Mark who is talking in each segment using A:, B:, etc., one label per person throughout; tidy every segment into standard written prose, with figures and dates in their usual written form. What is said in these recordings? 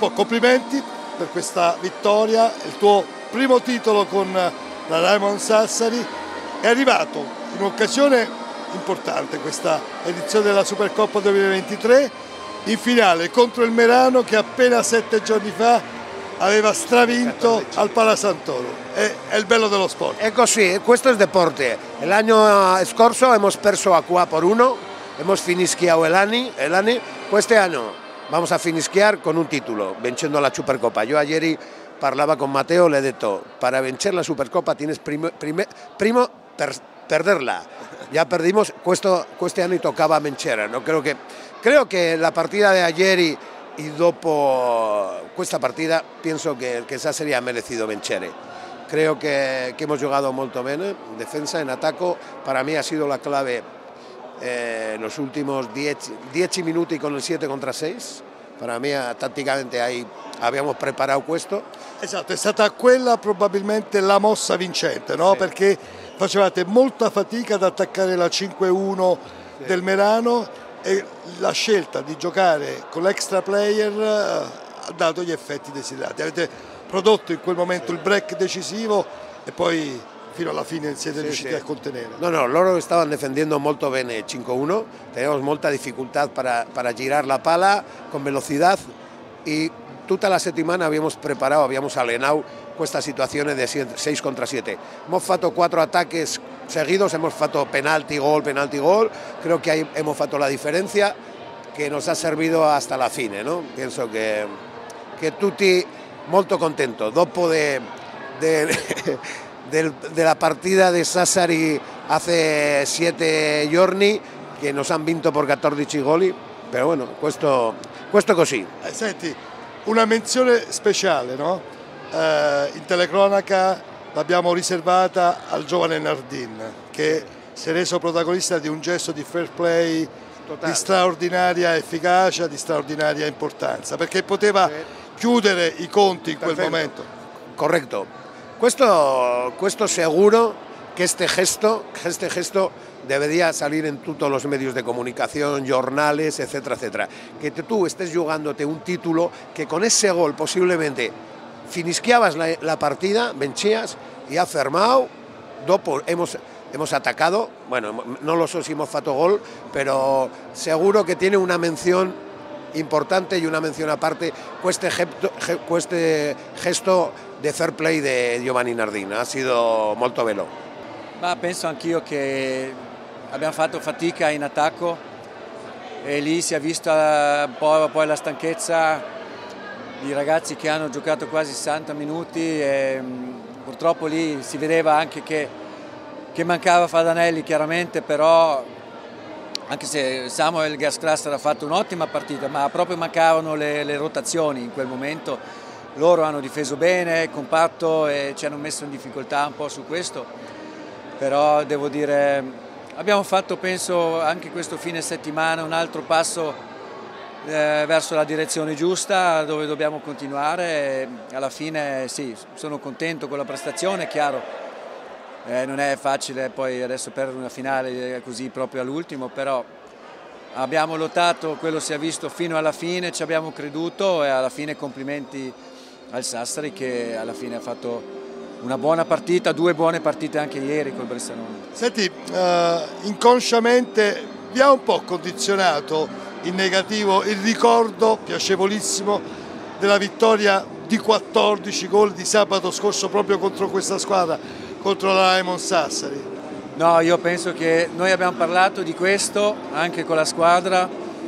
A: Dopo, complimenti per questa vittoria, il tuo primo titolo con la Raimon Sassari. È arrivato in un'occasione importante questa edizione della Supercoppa 2023, in finale contro il Merano che appena 7 giorni fa aveva stravinto al Palasantoro. È il bello dello sport.
B: È così, questo è deporte. L'anno scorso hemos perso a 4-1, hemos finischiato el año. Este año vamos a finischiar con un título, venciendo la Supercopa. Yo ayer parlaba con Mateo, le he detto, para vencer la Supercopa tienes primo perderla. Ya perdimos, este año tocaba vincere. No? Creo que la partida de ayer y dopo questa partita penso che Sassari ha merecido vincere. Creo que hemos jugado molto bene, defensa, en attacco, para mí ha sido la clave los últimos 10 minuti con il 7 contro 6, para mí tatticamente ahí abbiamo preparato questo.
A: Esatto, è stata quella probabilmente la mossa vincente, no? Sì. Perché facevate molta fatica ad attaccare la 5-1 sì. del Merano, e la scelta di giocare con l'extra player ha dato gli effetti desiderati. Avete prodotto in quel momento il break decisivo e poi fino alla fine siete riusciti a contenere.
B: No, loro estaban defendiendo molto bene 5-1, teníamos molta dificultad para girar la pala con velocidad y tutta la settimana abbiamo preparato, abbiamo allenato questa situazione di 6 contro 7. Hemos fatto 4 attacchi seguidos, hemos fatto penalti, gol, creo que ahí hemos fatto la diferencia que nos ha servido hasta la fine, ¿no? Pienso que tutti molto contento. Dopo della partita di Sassari hace 7 giorni che nos han vinto por 14 gol, però bueno, questo così.
A: Senti, una menzione speciale, no? In telecronaca l'abbiamo riservata al giovane Nardin, che si è reso protagonista di un gesto di fair play di straordinaria efficacia, di straordinaria importanza, perché poteva chiudere i conti in quel momento.
B: Corretto. Questo seguro que este gesto debería salir en todos los medios de comunicación, jornales, etcétera, etcétera. Que tú estés jugándote un título que con ese gol posiblemente finischiabas la partida, vencías y ha fermado. Dopo hemos atacado, bueno, no lo so si hemos fatto gol, pero seguro que tiene una mención importante y una mención aparte este gesto di fair play di Giovanni Nardin. Ha sido molto bello.
C: Ma penso anch'io che abbiamo fatto fatica in attacco e lì si è vista un po' poi la stanchezza di ragazzi che hanno giocato quasi 60 minuti e purtroppo lì si vedeva anche che mancava Fadanelli chiaramente, però anche se Samuel Gersklaster ha fatto un'ottima partita, ma proprio mancavano le rotazioni in quel momento. Loro hanno difeso bene, compatto e ci hanno messo in difficoltà un po' su questo, però devo dire abbiamo fatto penso anche questo fine settimana un altro passo verso la direzione giusta dove dobbiamo continuare e alla fine sì, sono contento con la prestazione, è chiaro, non è facile poi adesso perdere una finale così proprio all'ultimo, però abbiamo lottato, quello si è visto fino alla fine, ci abbiamo creduto e alla fine complimenti al Sassari che alla fine ha fatto una buona partita, 2 buone partite anche ieri col Bressanone.
A: Senti, inconsciamente vi ha un po' condizionato in negativo il ricordo piacevolissimo della vittoria di 14 gol di sabato scorso proprio contro questa squadra, contro la Raimon Sassari?
C: No, io penso che noi abbiamo parlato di questo anche con la squadra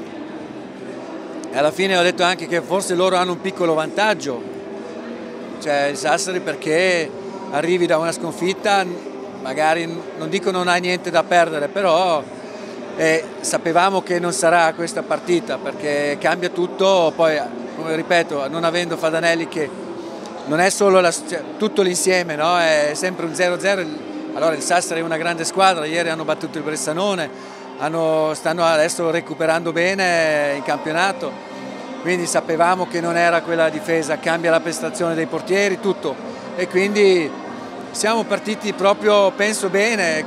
C: e alla fine ho detto anche che forse loro hanno un piccolo vantaggio, cioè il Sassari, perché arrivi da una sconfitta, magari non dico non hai niente da perdere, però sapevamo che non sarà questa partita perché cambia tutto, poi come ripeto non avendo Fadanelli che non è solo tutto l'insieme, no? È sempre un 0-0, allora il Sassari è una grande squadra, ieri hanno battuto il Bressanone, stanno adesso recuperando bene in campionato, quindi sapevamo che non era quella difesa, cambia la prestazione dei portieri, tutto, e quindi siamo partiti proprio, penso bene,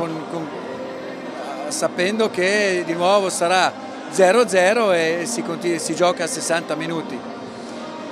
C: sapendo che di nuovo sarà 0-0 e si gioca a 60 minuti.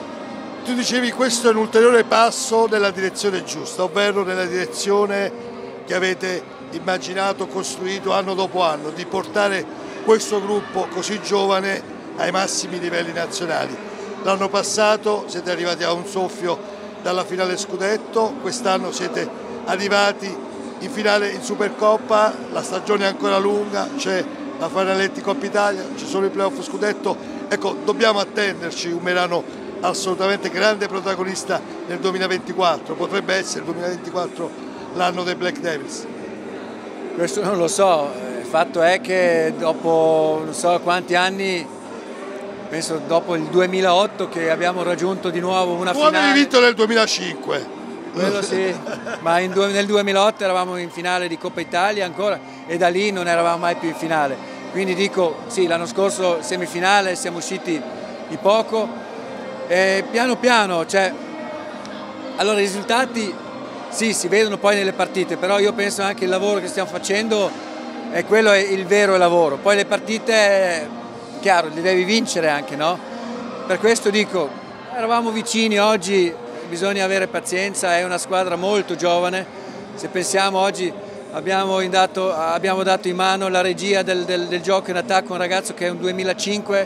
A: Tu dicevi questo è un ulteriore passo nella direzione giusta, ovvero nella direzione che avete immaginato, costruito anno dopo anno, di portare questo gruppo così giovane ai massimi livelli nazionali. L'anno passato siete arrivati a un soffio dalla finale scudetto, quest'anno siete arrivati in finale in Supercoppa, la stagione è ancora lunga, c'è la Fanaletti Coppa Italia, ci sono i playoff scudetto, ecco dobbiamo attenderci un Merano assolutamente grande protagonista nel 2024, potrebbe essere il 2024 l'anno dei Black Devils.
C: Questo non lo so, il fatto è che dopo non so quanti anni, penso dopo il 2008 che abbiamo raggiunto di nuovo una finale.
A: Tu avevi vinto nel 2005.
C: Quello sì, ma nel 2008 eravamo in finale di Coppa Italia ancora e da lì non eravamo mai più in finale. Quindi dico, sì, l'anno scorso semifinale siamo usciti di poco e piano piano, cioè, allora i risultati sì, si vedono poi nelle partite, però io penso anche il lavoro che stiamo facendo è quello è il vero lavoro. Poi le partite, chiaro, le devi vincere anche, no? Per questo dico, eravamo vicini oggi. Bisogna avere pazienza, è una squadra molto giovane, se pensiamo oggi abbiamo dato in mano la regia del gioco in attacco a un ragazzo che è un 2005,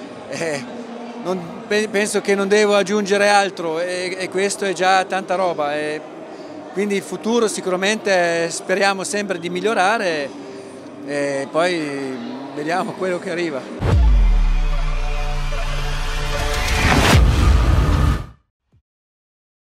C: penso che non devo aggiungere altro e questo è già tanta roba, quindi il futuro sicuramente speriamo sempre di migliorare e poi vediamo quello che arriva.